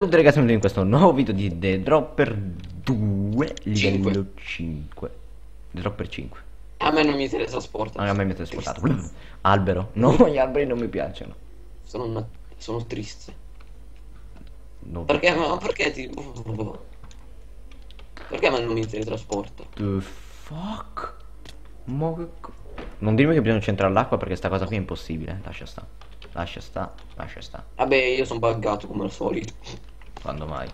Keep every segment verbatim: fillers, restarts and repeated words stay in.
Tutti ragazzi, benvenuti in questo nuovo video di The Dropper due cinque. livello cinque. The Dropper cinque. A me non mi teletrasporta. Ah, a me mi ha trasportato. Albero. No, Triste. gli alberi non mi piacciono. Sono, una- sono triste. No. Perché? Ma perché ti... Perché a me non mi teletrasporta? The fuck? Mo che co- Non dirmi che bisogna centrare l'acqua perché sta cosa qui è impossibile. Lascia sta. Lascia sta. Lascia sta. Vabbè, io sono buggato come al solito. Quando mai?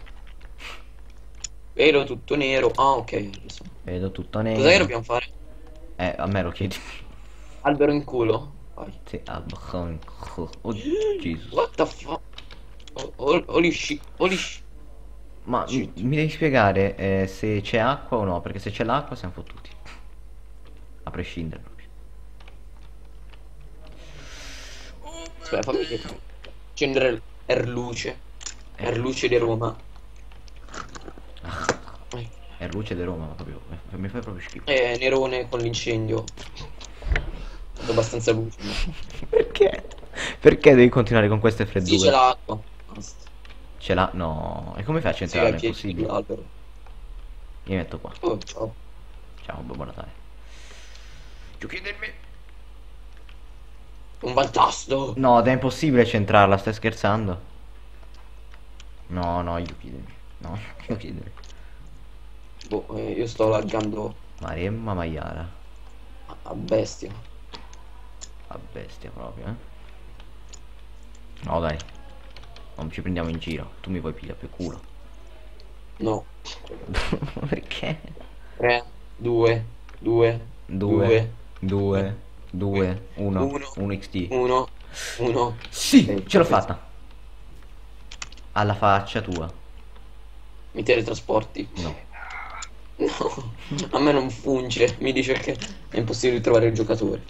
Vedo tutto nero. Ah, ok. adesso. Vedo tutto Cos'è che nero. dobbiamo fare? Eh, a me lo chiedi. Albero in culo. Vai. Sì, albero. Oh, Jesus. What the fuck? Oh, oh, holy shit. Holy shit. Ma mi, Shit. mi devi spiegare eh, se c'è acqua o no, perché se c'è l'acqua siamo fottuti. A prescindere proprio. Aspetta, fammi accendere Erluce. Erluce di Roma. Vai. È luce di Roma, ma proprio. Mi fai proprio schifo. Eh, Nerone con l'incendio. Vedo abbastanza luce. ma- Perché? Perché devi continuare con queste Sì, c'è freddure? l'acqua. Basta. Ce l'ha? No. E come fai a Sì, centrarla? ai È piedi impossibile. dell'albero. Mi metto qua. Oh, ciao. Ciao, Babbo Natale. Giochi del me. Un baltasto. No, ed è impossibile centrarla, stai scherzando? No, no, io chiedermi. No, io chiedermi. Boh, eh, io sto laggando Maremma Maiara. a a bestia. A bestia proprio, eh. No, dai. Non ci prendiamo in giro. Tu mi vuoi pigliare per culo. No. Perché? tre, due, due, due, due, due, due, uno, uno, uno X D. uno, uno. Sì, ce l'ho fatta. Alla faccia tua. Mi teletrasporti? No. No, a me non funge. Mi dice che è impossibile trovare il giocatore.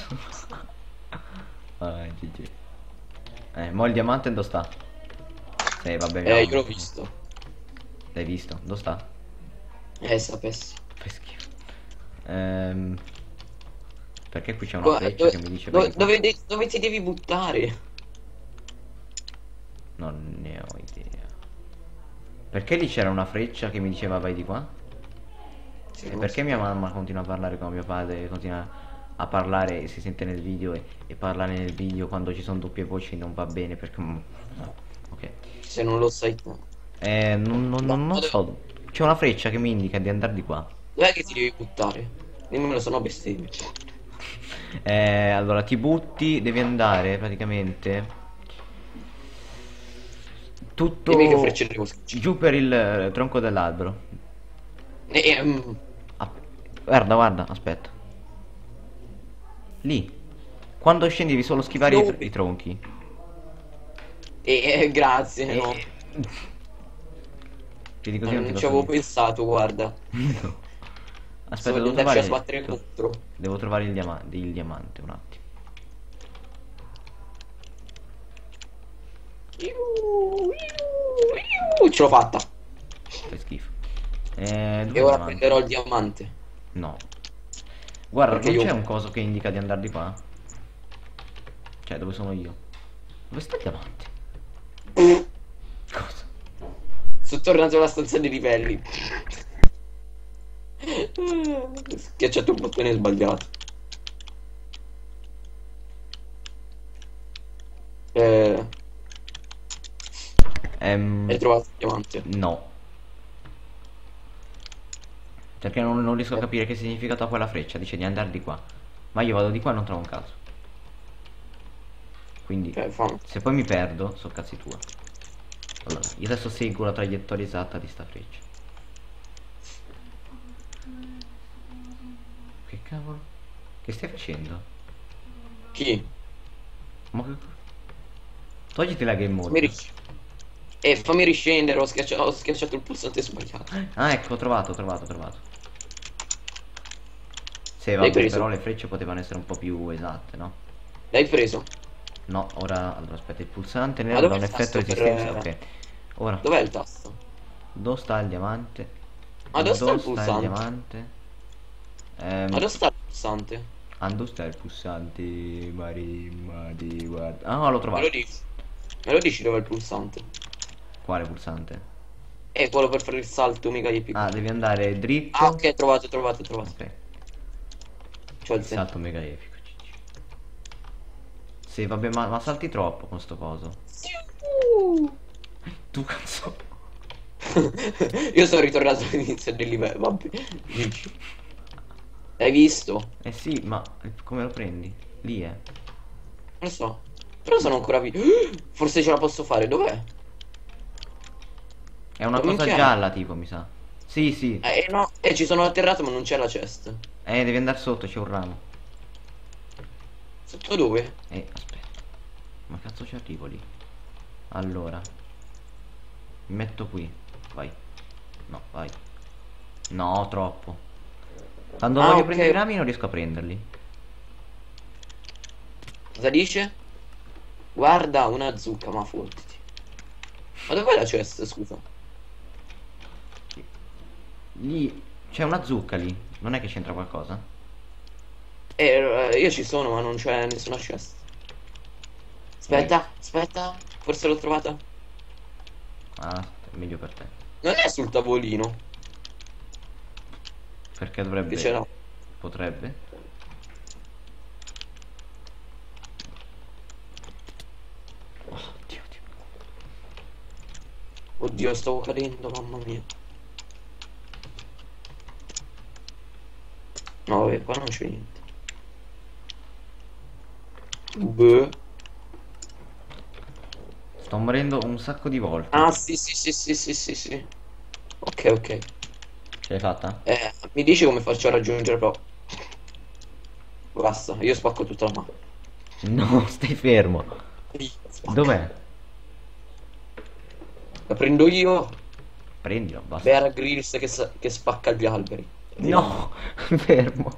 Ah, G G. Eh, mo il diamante dove sta? Sì, vabbè, Eh, io vediamo. l'ho visto. L'hai visto? Dove sta? Eh, sapessi. Fai schifo. Ehm, perché qui c'è una Qua- freccia dove, che mi dice dove, vai di qua? dove de- dove ti devi buttare? Non ne ho idea. Perché lì c'era una freccia che mi diceva vai di qua? Sì, E non perché so. mia mamma continua a parlare con mio padre, continua a parlare, si sente nel video e, e parlare nel video quando ci sono doppie voci non va bene perché... mm, no. Ok. Se non lo sai tu. Eh, non, non, No, non, non dove- so. C'è una freccia che mi indica di andare di qua. Dov'è che ti devi buttare? Dimmelo, sono bestemmie. Eh, allora ti butti, devi andare praticamente tutto Dimmi che frecce devo schiacciare. giù per il eh, tronco dell'albero. E, e, mm, Ah, guarda, guarda, aspetta. Lì. Quando scendi devi solo schivare i, tr- Dove? i tronchi. e- e- grazie, E... no. Vedi così Eh, non ti Non ci costa avevo niente. pensato, guarda. Aspetta, Voglio devo andarci a trovare... sbattere contro. Devo trovare il diamante, il diamante, un attimo. Iu, iu, iu. Ce l'ho fatta. Fai schifo. Eh, dove E è il ora diamante? prenderò il diamante. No. Guarda, Perché non io... c'è un coso che indica di andare di qua? Cioè, dove sono io? Dove sta il diamante? Cosa? Sono tornato alla stanza dei livelli. Schiacciato il bottone sbagliato. Eh, Ehm, hai trovato il diamante? no. Perché non, non riesco a capire che significato ha quella freccia. Dice di andare di qua. Ma io vado di qua e non trovo un caso. Quindi, Ok, fa. se poi mi perdo, so cazzi tua. Allora, io adesso seguo la traiettoria esatta di sta freccia. Che cavolo? Che stai facendo? Chi? Ma che... Togliti la game Fammi mode. ris- Eh, fammi riscendere, ho schiacciato, ho schiacciato il pulsante sbagliato. Ah, ecco, ho trovato, ho trovato, ho trovato. Sì, L'hai vabbè, preso? però le frecce potevano essere un po' più esatte, no? L'hai preso? No, ora... Allora, aspetta, il pulsante Ma nero dà dov'è un il effetto tasto per... resistenza. eh, Ok. Ora, Dov'è il tasto? dove sta il diamante? Ma dove sta il Dove sta il pulsante? diamante? Ma Ehm... dove sta il pulsante? Ah, dove sta il pulsante? Marimma di guarda. Ah, l'ho Me lo trovato. dici? Me lo dici dov'è il pulsante? Quale pulsante? È quello per fare il salto mega epico. Ah, devi andare dritto. Ah, ok, trovato, trovato, trovato. Ok. C'ho il Il senso. salto mega epico. Sì, vabbè, ma, ma salti troppo con sto coso. Tu cazzo. Io sono ritornato all'inizio del livello, vabbè. G G. Hai visto? Eh sì, ma come lo prendi? Lì, eh. Non lo so. Però sono ancora vivo. Forse ce la posso fare, dov'è? È una Ma cosa minchia. gialla, tipo, mi sa. Sì, sì. Eh no, eh, ci sono atterrato ma non c'è la chest. Eh, devi andare sotto, c'è un ramo. Sotto dove? Eh, aspetta. Ma cazzo ci arrivo lì? Allora. Mi metto qui. Vai. No, vai. No, troppo. Quando Ah, voglio ok. prendere i rami non riesco a prenderli. Cosa dice? Guarda, una zucca, ma fottiti. Ma dov'è la chest, scusa? Lì. C'è una zucca lì. Non è che c'entra qualcosa? Eh, eh, io ci sono, ma non c'è nessuna chest. Aspetta, aspetta. Forse l'ho trovata. Ah, è meglio per te. Non è sul tavolino. Perché dovrebbe... Che c'era. Potrebbe. Oh, Dio, Dio. Oddio, stavo cadendo, mamma mia. No, vabbè, qua non c'è niente. Beh. Sto morendo un sacco di volte. Ah, sì, sì, sì, sì, sì, sì, sì. Ok, ok. Ce l'hai fatta? Eh, mi dici come faccio a raggiungere però? Basta, io spacco tutta la mano. No, stai fermo. Spacca. Dov'è? La prendo io. Prendilo, basta. Bear Grylls che, sa- che spacca gli alberi. No, fermo.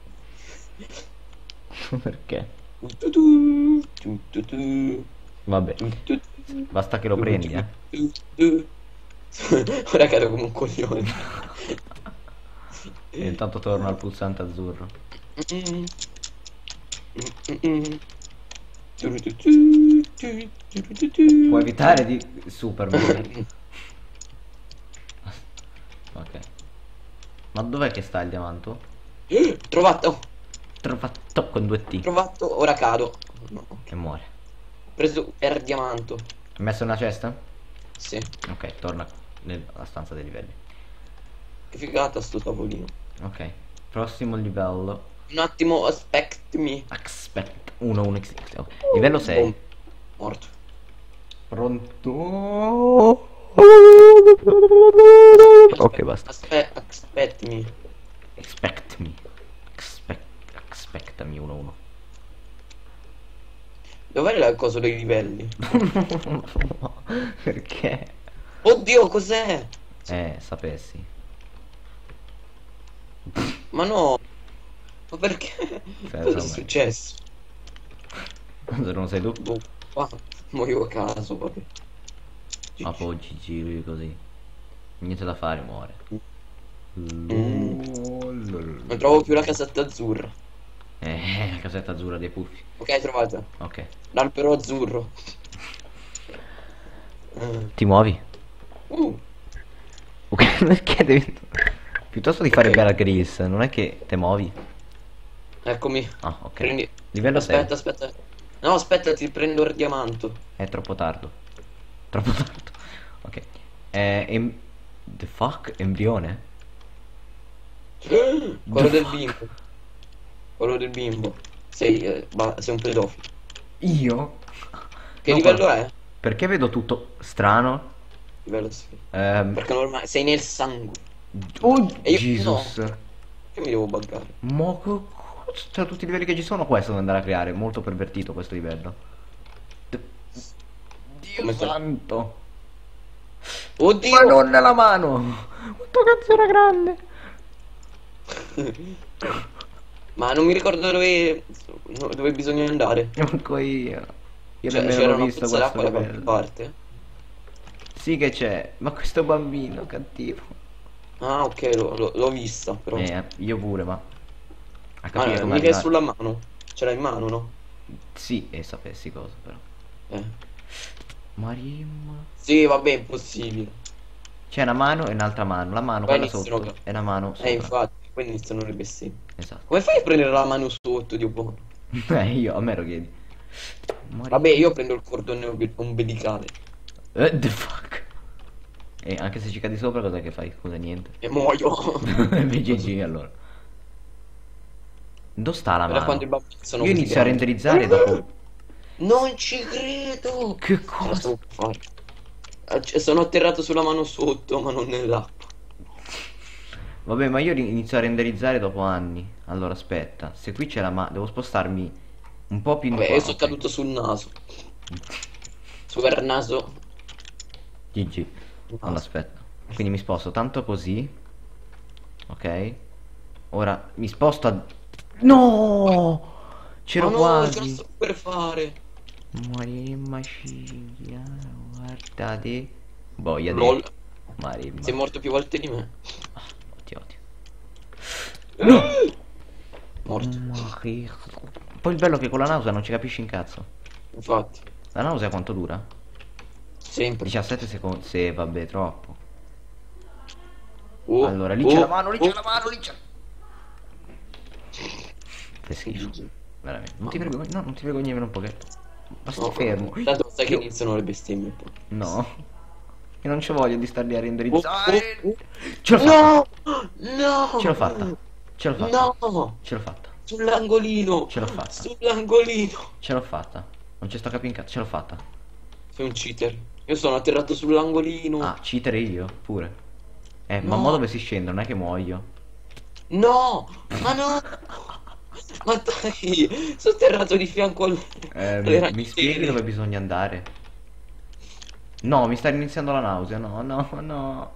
Perché? Tu tu tu tu tu Vabbè, tu tu basta che lo prendi, eh. tu tu. Ora cado come un coglione. E intanto torno al pulsante azzurro. Mm, mm, mm. Tu tu tu tu tu tu tu. Puoi evitare di Superman. Ok. Ma dov'è che sta il diamanto? Trovato, Trovato con due T. trovato, ora cado. No. E muore. Preso per diamanto. Hai messo una cesta? Sì. Ok, torna nella stanza dei livelli. Che figata sto tavolino. Ok, prossimo livello. Un attimo, aspettami. Expect uno uno X X. Ok. Livello sei. Boom. Morto. Pronto? Ok, basta. Aspetta, aspettami. Expect me. Expect, expectami uno uno. Dov'è la cosa dei livelli? Perché? Oddio, cos'è? Eh, sapessi. Ma no. Ma perché? Senza Cosa è me. successo? Se non sei tu. Boh, qua muoio a caso, vabbè. Ma poi ci giri così. Niente da fare, muore. Non trovo più la casetta azzurra. Eh, la casetta azzurra dei puffi. Ok, trovata. Ok. L'albero azzurro. Eh. Ti muovi? Uh, Ok, perché devi... Piuttosto di fare Ok. Bear Grylls, non è che te muovi? eccomi. Ah, ok. Prendi. Livello Aspetta, sei. aspetta. No, aspetta, ti prendo il diamanto. È troppo tardo. Troppo tardo. Ok. Eh, em... The fuck? Embrione? Quello del bimbo. Quello del bimbo. Sei, eh, ba- sei un pedofilo. Io? Che No, livello guarda, è? perché vedo tutto strano? Livello sì. Ehm... Perché normale, sei nel sangue. Oh, E io Jesus. no. Che mi devo buggare? Ma che cazzo? Cioè, tutti i livelli che ci sono, questo devo andare a creare. Molto pervertito questo livello. D- Dio Come fai? santo. Oddio! Ma non nella mano. Quanto cazzo era grande. Ma non mi ricordo dove, no, dove bisogna andare. Manco io. Io Cioè, nemmeno c'era l'ho una visto pozza questo d'acqua da qualche livello. parte. Sì che c'è. Ma questo bambino cattivo. Ah, ok, l'ho l'ho- l'ho vista, però. Eh, io pure, ma... A Ma capire come mica è arrivare. sulla mano. Ce l'hai in mano, no? Sì, e sapessi cosa però. Eh. Marimma. Sì, vabbè, impossibile. C'è una mano e un'altra mano. La mano, Poi quella iniziano... sotto, e la mano Eh, sopra. infatti, poi iniziano le bestemmie. Esatto. Come fai a prendere la mano sotto, Dio buono? Eh, io, a me lo chiedi. Vabbè, Marimma. io prendo il cordone ombe- ombelicale Eh, the fuck. E anche se ci cadi sopra, cos'è che fai? Scusa, niente. e muoio. B G G allora. Dove sta la Guarda quando mano? i bambini sono Io così inizio a grandi. renderizzare dopo. Non ci credo! Che Ce la cosa? stavo per fare. Eh, cioè, sono atterrato sulla mano sotto, ma non nell'acqua. Vabbè, ma io ri- inizio a renderizzare dopo anni. Allora, aspetta. Se qui c'è la mano, devo spostarmi un po' più in Vabbè, qua. io sono Ok. caduto sul naso. Super naso. G G. Allora, Naso. aspetta. Quindi mi sposto tanto così. Ok. Ora mi sposto a... No! Ma C'ero no, ce la quasi. sto per fare. Marimma ciglia, guardate. Boia LOL. de. Marimma. Sei morto più volte di me. Ah, oddio, oddio. No! Morto. Ma che... Poi il bello è che con la nausea non ci capisci un cazzo. Infatti. La nausea quanto dura? Sempre. diciassette secondi. Se vabbè, troppo. Oh, Allora, lì oh, c'è la mano, lì c'è oh. la mano, lì c'è... Che schifo. Veramente. Non ti Mamma. vergogni, no, non ti vergogni nemmeno un pochetto. Ma stai No, fermo. tanto sai che Io- iniziano le bestemmie poi. No. Io non ci voglio di star lì a Oh, renderizzare. oh, oh. Ce l'ho fatta. No! No! Ce l'ho fatta. Ce l'ho fatta. No! Ce l'ho fatta. Sull'angolino! Ce l'ho fatta. Sull'angolino! Ce l'ho fatta. Non ci sto capendo un cazzo. Ce l'ho fatta. Sei un cheater. Io sono atterrato sull'angolino. Ah, cheater io pure. Eh, ma No. mo dove si scende? Non è che muoio. No! Ma no! Ma dai! Sono atterrato di fianco al... Eh, alle mi, mi spieghi ragnatele. dove bisogna andare? No, mi sta iniziando la nausea. No, no, no.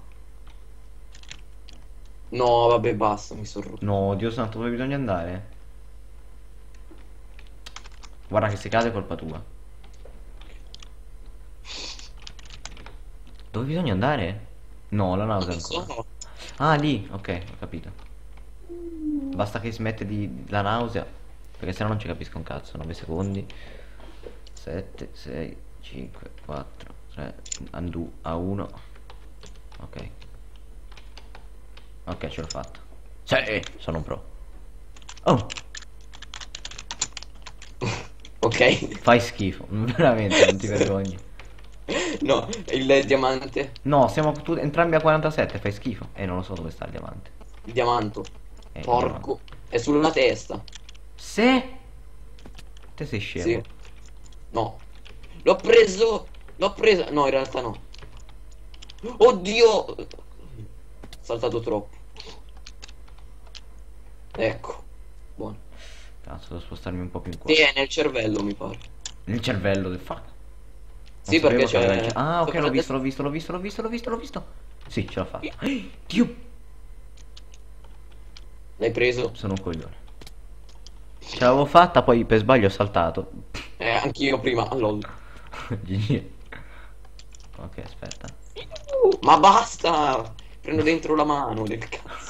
No, vabbè, basta, mi sono rotto. No, Dio santo, dove bisogna andare? Guarda che se cade è colpa tua. Dove bisogna andare? No, la nausea Non ancora. so. Ah, lì, ok, ho capito. Basta che smette di la nausea. Perché sennò non ci capisco un cazzo. nove secondi. sette, sei, cinque, quattro, tre, undo, a uno. Ok. Ok, ce l'ho fatta. Sì, sono un pro. Oh, Ok. fai schifo. Veramente, non ti vergogni. No, il diamante. No, siamo tu- entrambi a quarantasette, fai schifo. E non lo so dove sta il diamante. Il diamanto. Eh, il Porco. È sulla testa. Se... Te sei scemo. Sì. No. L'ho preso. L'ho preso. No, in realtà no. Oddio. Ho saltato troppo. Ecco. Buono. Cazzo, devo spostarmi un po' più in qua. Sì, è nel cervello, mi pare. Il cervello del fuck. Sì, Non perché sapevo che aveva il c'è... cer- Ah, ok, sopra l'ho la visto, testa- l'ho visto, l'ho visto, l'ho visto, l'ho visto, l'ho visto. Sì, ce l'ho fatta. Dio, L'hai preso? sono un coglione. Ce l'avevo fatta, poi per sbaglio ho saltato. Eh, anch'io prima. LOL. G G. Ok, aspetta. Uh, ma basta! Prendo dentro la mano del cazzo.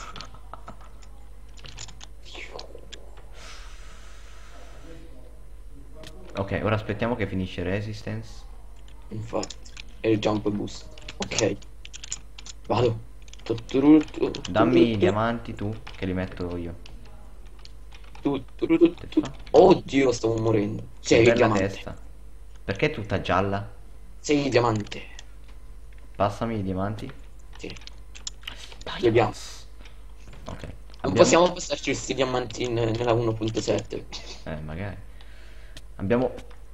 Ok, ora aspettiamo che finisce Resistance. Infatti. E il jump boost. Ok. Vado. Tutturuttu, Dammi i tutturuttu, diamanti tu, che li metto io. tutturuttu. Che fa? Oddio, stavo morendo. Sei il Bella diamante. testa. Perché è tutta gialla? Sei il diamante. Passami i diamanti. Sì. Dai, Li abbiamo. ok. Non Abbiamo- possiamo passarci questi diamanti in- nella uno punto sette. Eh, magari. Abbiamo...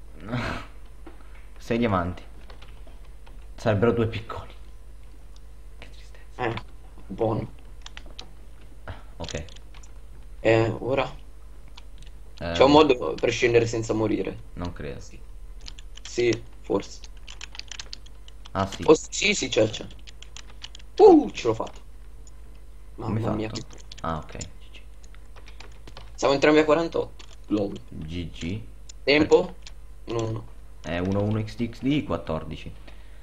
sei diamanti. Sarebbero due piccoli. Che tristezza. Eh, buono. Ok. Eh, ora? Eh, C'è un modo per scendere senza morire. non credo. Sì. Sì, forse. Ah, sì. Oh, sì, sì, c'è, c'è. Uh, ce l'ho fatto. Come Mamma hai mia. fatto? Ah, ok. G G. Siamo entrambi a quarantotto. LOL. G G. Tempo? uno uno. È uno uno X D X D quattordici.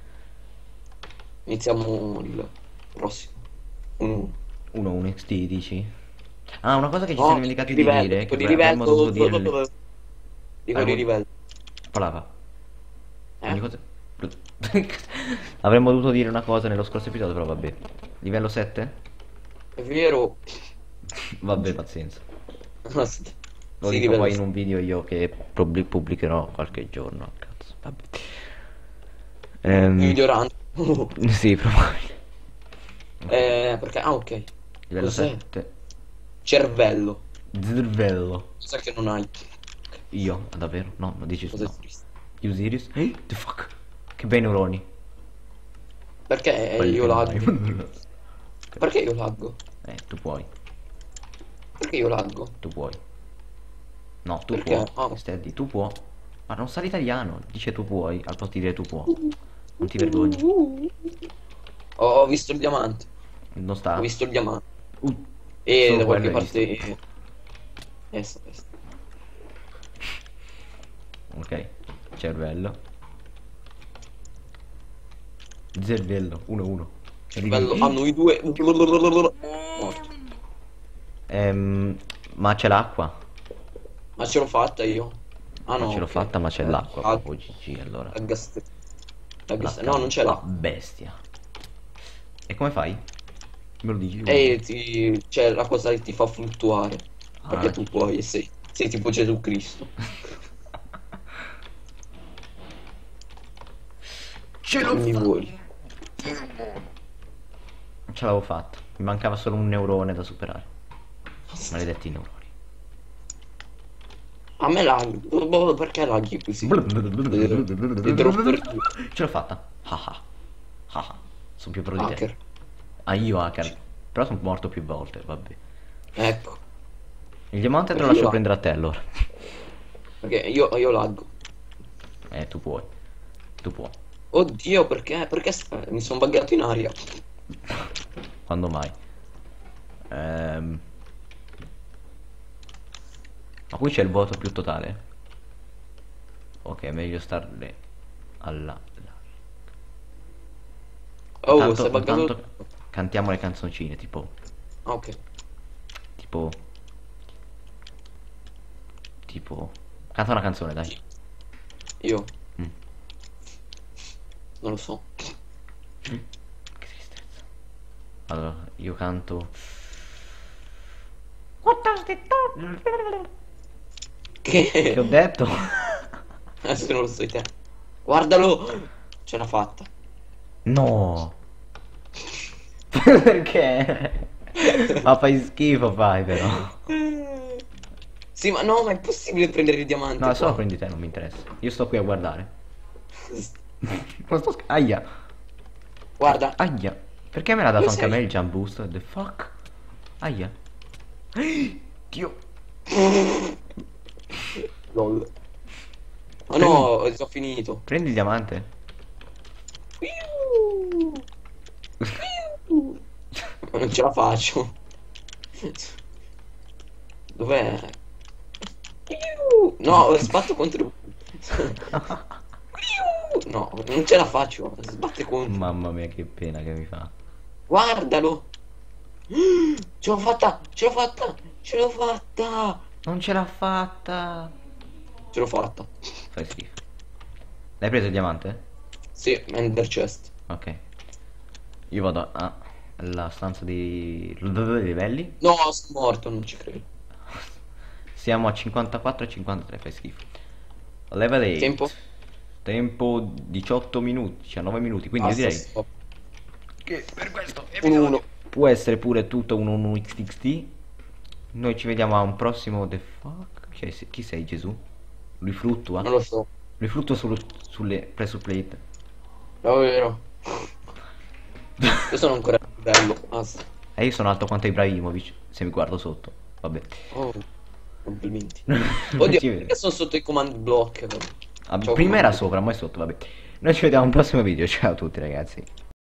Iniziamo il prossimo. uno uno. uno uno X D dici? Ah, una cosa che ci No, siamo dimenticati di di livello, dire, dico che di avremmo dovuto livello. dirle. Dico Avremmo- di livello. Parlava. Eh? Ogni cosa... Avremmo dovuto dire una cosa nello scorso episodio, però vabbè. Livello sette? È vero. Vabbè, pazienza. Basta. Lo Sì, dico livello poi in sette. un video io che pubblic- pubblicherò qualche giorno. Cazzo, vabbè. Ehm, Migliorando. sì, probabile. Eh, perché? Ah, ok. Livello Cos'è? sette. Cervello. Cervello. Cosa che non hai. Io? Ah, davvero? No, non dici Cos'è no. triste? You serious? Eh, the fuck? Che bei neuroni. Perché Quelli io che non laggo? hai. Perché io laggo? Eh, tu puoi. Perché io laggo? Tu puoi. No, tu Perché? puoi. Ah. Steady, tu puoi. Ma non sa l'italiano. Dice tu puoi, al posto di dire tu puoi. Non ti vergogni. Ho ho visto il diamante. Non Ho sta. visto il diamante. Uh, E solo da qualche quello hai parte. visto. Est, est. Ok. Cervello. Cervello. uno uno. Cervello. Ah, noi due. Morto. Ehm, ma c'è l'acqua. Ma ce l'ho fatta io. Ah Non no. ce l'ho ok. fatta, ma c'è Eh, l'acqua. ah, Proprio G G allora. la gas- la La gas- No, non ce la l'ha. bestia. E come fai? Me lo dici? E ti... c'è la cosa che ti fa fluttuare. Perché Ah, tu G G. puoi e sei, sei tipo Gesù Cristo. Ce l'ho Non mi fatta. vuoi. Ce l'avevo fatta. Mi mancava solo un neurone da superare. Maledetti neuroni. A me laghi. Boh, perché laghi così? Ti drop per due. Ce l'ho fatta. Haha. Haha. Sono più pro di te. Hacker. Ah, io hacker. Però sono morto più volte, vabbè. Ecco. Il diamante te lo Perché lascio io- prendere a te allora. Perché io, io laggo. Eh, tu puoi. Tu puoi. Oddio, perché? Perché sta- mi sono buggato in aria. Quando mai? Ehm... Ma qui c'è il voto più totale. Ok, è meglio starle alla... Oh, Intanto, si è buggato. intanto cantiamo le canzoncine, tipo... Ah, ok. Tipo... Tipo... Canta una canzone, dai. Io Mm. non lo so. Che tristezza. Allora, io canto... Che ho Che? detto? Adesso non lo so di te. Guardalo! Ce l'ha fatta. No! Perché? Ma fai schifo, fai però. Sì, ma no, ma è possibile prendere il diamante No, qua? solo prendi te, non mi interessa. Io sto qui a guardare. Non sto sch- Aia! Guarda. Aia! Perché me l'ha dato Dove anche a me sei? il jump boost? The fuck? Aia! Dio! Lol. Ma no, ho già finito. Prendi il diamante. Ma non ce la faccio. Dov'è? No, ho sbatto contro. No, non ce la faccio. Sbatte contro. Mamma mia, che pena che mi fa. Guardalo. Ce l'ho fatta, ce l'ho fatta, ce l'ho fatta. Non ce l'ha fatta! Ce l'ho fatta. Fai schifo. L'hai preso il diamante? Sì, Ender Chest. Ok. Io vado a- alla stanza di dei livelli. No, sono morto, non ci credo. Siamo a cinquantaquattro e cinquantatré, fai schifo. Level otto. Tempo? Tempo diciotto minuti, diciannove minuti, quindi io Basta, direi stop. che per questo uno uno. può essere pure tutto un uno x x t. Noi ci vediamo a un prossimo The fuck? Chi sei, chi sei Gesù? Lui fluttua? Non lo so. Lui fluttua sul- sulle pressure plate. Davvero. Io sono ancora bello. Basta. E io sono alto quanto Ibrahimovic, se mi guardo sotto. Vabbè. Oh, complimenti. Ci Oddio, vediamo. perché sono sotto i command block? Ah, Ciao, prima era comando. sopra, ma è sotto, vabbè. Noi ci vediamo a un prossimo video. Ciao a tutti ragazzi.